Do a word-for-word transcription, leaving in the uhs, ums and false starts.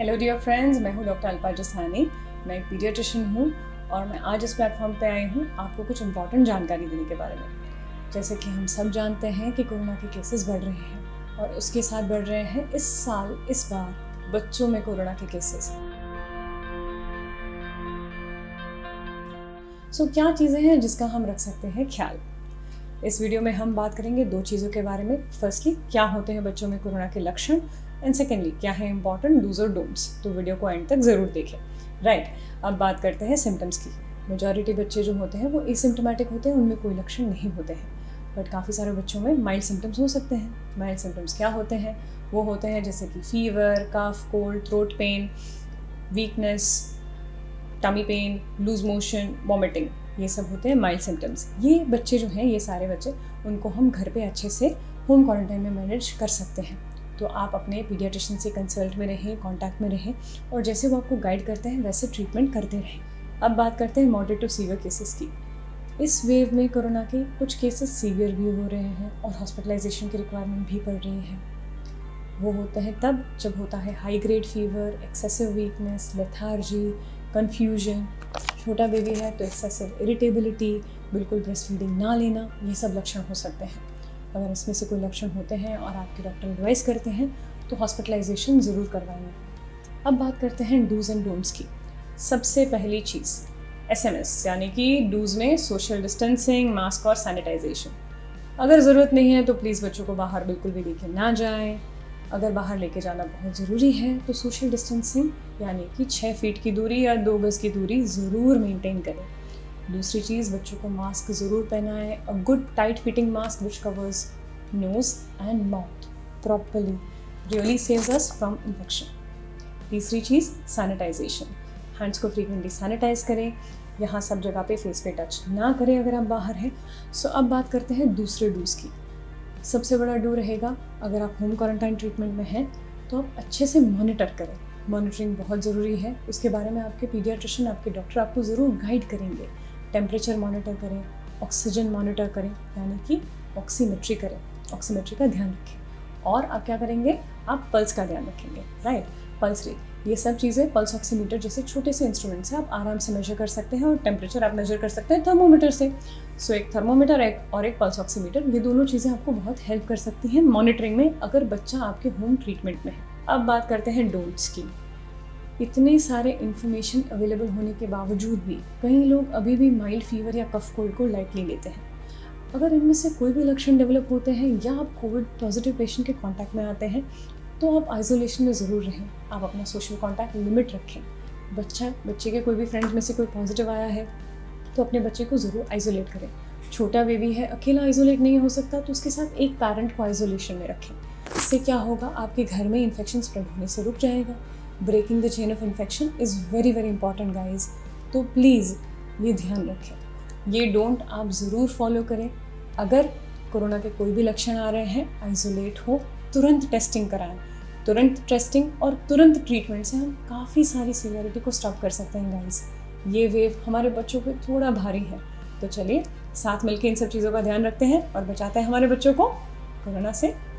Hello dear friends, मैं हूँ doctor Alpa Jasani. मैं एक पीडियाट्रिशियन हूँ और मैं आज इस प्लेटफॉर्म पे आई हूँ आपको कुछ इम्पॉर्टेंट जानकारी देने के बारे में। जैसे कि हम सब जानते हैं कि कोरोना के केसेस बढ़ रहे हैं और उसके साथ बढ़ रहे हैं इस साल इस बार बच्चों में कोरोना के केसेस। सो so, क्या चीज़ें हैं जिसका हम रख सकते हैं ख्याल। इस वीडियो में हम बात करेंगे दो चीज़ों के बारे में। फर्स्टली, क्या होते हैं बच्चों में कोरोना के लक्षण, एंड सेकेंडली, क्या है इंपॉर्टेंट डूज और डोंट्स। तो वीडियो को एंड तक ज़रूर देखें। राइट right, अब बात करते हैं सिम्टम्स की। मेजॉरिटी बच्चे जो होते हैं वो एसिम्प्टोमेटिक होते हैं, उनमें कोई लक्षण नहीं होते हैं। बट काफ़ी सारे बच्चों में माइल्ड सिम्टम्स हो सकते हैं। माइल्ड सिम्टम्स क्या होते हैं? वो होते हैं जैसे कि fever, cough, cold, throat pain, weakness, tummy pain, loose motion, vomiting. ये सब होते हैं माइल्ड सिम्टम्स। ये बच्चे जो हैं, ये सारे बच्चे, उनको हम घर पे अच्छे से होम क्वारंटाइन में मैनेज कर सकते हैं। तो आप अपने पीडियाट्रिशियन से कंसल्ट में रहें, कांटेक्ट में रहें और जैसे वो आपको गाइड करते हैं वैसे ट्रीटमेंट करते रहें। अब बात करते हैं मॉडरेट टू सीवियर केसेस की। इस वेव में कोरोना के कुछ केसेस सीवियर भी हो रहे हैं और हॉस्पिटलाइजेशन की रिक्वायरमेंट भी पड़ रही है। वो होता है तब जब होता है high grade fever, excessive weakness, lethargy, confusion. छोटा बेबी है तो एक्सेसिव इरिटेबिलिटी, बिल्कुल ब्रेस्ट फीडिंग ना लेना, ये सब लक्षण हो सकते हैं। अगर इसमें से कोई लक्षण होते हैं और आपके डॉक्टर एडवाइस करते हैं तो हॉस्पिटलाइजेशन ज़रूर करवाएंगे। अब बात करते हैं डूज एंड डोंट्स की। सबसे पहली चीज़ एस एम एस, यानी कि डूज में सोशल डिस्टेंसिंग, मास्क और सैनिटाइजेशन। अगर ज़रूरत नहीं है तो प्लीज़ बच्चों को बाहर बिल्कुल भी लेके ना जाएं। अगर बाहर लेके जाना बहुत ज़रूरी है तो सोशल डिस्टेंसिंग यानी कि छः फीट की दूरी या दो गज़ की दूरी ज़रूर मेंटेन करें। दूसरी चीज़, बच्चों को मास्क ज़रूर पहनाएं। A good tight fitting mask which covers nose and mouth properly really saves us from infection. तीसरी चीज़, सैनिटाइजेशन। हैंड्स को फ्रीक्वेंटली सैनिटाइज करें। यहाँ सब जगह पे फेस पे टच ना करें अगर आप बाहर हैं। सो अब बात करते हैं दूसरे डूज की। सबसे बड़ा डू रहेगा, अगर आप होम क्वारंटाइन ट्रीटमेंट में हैं तो आप अच्छे से मॉनिटर करें। मॉनिटरिंग बहुत ज़रूरी है। उसके बारे में आपके पीडियाट्रिशियन, आपके डॉक्टर आपको ज़रूर गाइड करेंगे। टेम्परेचर मॉनिटर करें, ऑक्सीजन मॉनिटर करें, यानी कि ऑक्सीमेट्री करें। ऑक्सीमेट्री का ध्यान रखें। और आप क्या करेंगे? आप पल्स का ध्यान रखेंगे। राइट, पल्स रेट, ये सब चीज़ें पल्स ऑक्सीमीटर जैसे छोटे से इंस्ट्रूमेंट से आप आराम से मेजर कर सकते हैं। और टेम्परेचर आप मेजर कर सकते हैं थर्मोमीटर से। सो एक थर्मोमीटर एक और एक पल्स ऑक्सीमीटर, ये दोनों चीज़ें आपको बहुत हेल्प कर सकती हैं मॉनिटरिंग में अगर बच्चा आपके होम ट्रीटमेंट में है। अब बात करते हैं डोंट्स की। इतने सारे इन्फॉर्मेशन अवेलेबल होने के बावजूद भी कई लोग अभी भी माइल्ड फीवर या कफ कोल्ड को लाइटली लेते हैं। अगर इनमें से कोई भी लक्षण डेवलप होते हैं या आप कोविड पॉजिटिव पेशेंट के कांटेक्ट में आते हैं तो आप आइसोलेशन में ज़रूर रहें। आप अपना सोशल कांटेक्ट लिमिट रखें। बच्चा बच्चे के कोई भी फ्रेंड्स में से कोई पॉजिटिव आया है तो अपने बच्चे को ज़रूर आइसोलेट करें। छोटा बेबी है, अकेला आइसोलेट नहीं हो सकता तो उसके साथ एक पैरेंट को आइसोलेशन में रखें। इससे क्या होगा? आपके घर में इन्फेक्शन स्प्रेड होने से रुक जाएगा। Breaking the chain of infection is very very important guys. तो प्लीज़ ये ध्यान रखें। ये डोंट आप ज़रूर फॉलो करें। अगर कोरोना के कोई भी लक्षण आ रहे हैं, आइसोलेट हो, तुरंत टेस्टिंग कराएं। तुरंत टेस्टिंग और तुरंत ट्रीटमेंट से हम काफ़ी सारी सीवियरिटी को स्टॉप कर सकते हैं गाइज। ये वेव हमारे बच्चों पे थोड़ा भारी है, तो चलिए साथ मिलकर इन सब चीज़ों का ध्यान रखते हैं और बचाते हैं हमारे बच्चों को कोरोना से।